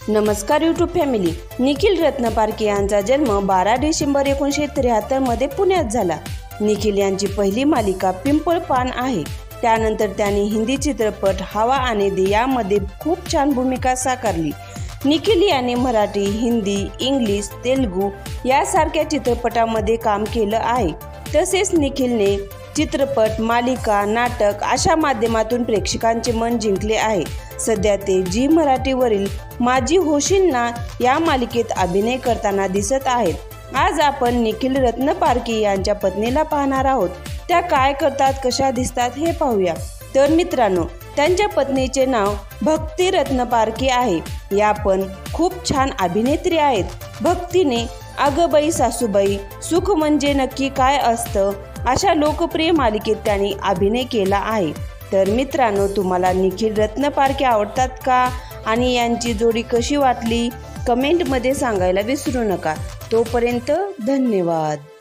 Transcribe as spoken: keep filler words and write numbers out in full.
नमस्कार YouTube family. Nikhil Ratnaparkhe यांचा जन्म बारा डिसेंबर एकोणीसशे त्र्याहत्तर मध्ये पुण्यात झाला। निखिल यांची पहिली मालिका पिंपळ पान आहे। त्यानंतर त्यांनी हिंदी चित्रपट हवा आने दे यामध्ये खूप छान भूमिका साकारली। निखिल यांनी मराठी, हिंदी, इंग्लिश, तेलुगू यासारख्या चित्रपटांमध्ये काम केलं आहे। तसेच निखिलने चित्रपट, मालिका, नाटक अशा माध्यमातून प्रेक्षकांचे मन जिंकले आहे। सध्या ते जी मराठीवरील माझी होशील ना या मालिकेत अभिनय करताना दिसत आहेत। आज आपण निखिल रत्नपारखे यांच्या पत्नीला पाहणार आहोत। त्या काय करतात, कशा दिसतात हे पाहूया। तर मित्रांनो, त्यांच्या पत्नीचे नाव भक्ती रत्नपारखे आहे। या पण खूप छान अभिनेत्री आहेत। भक्तीने अगं बाई सासूबाई, सुख म्हणजे नक्की काय असतं अशा लोकप्रिय मालिकेत त्यांनी अभिनय केला आहे। तर मित्रांनो, तुम्हाला निखिल रत्नपारखे आवडतात का आणि यांची जोडी कशी वाटली कमेंटमध्ये सांगायला विसरू नका। तोपर्यंत धन्यवाद।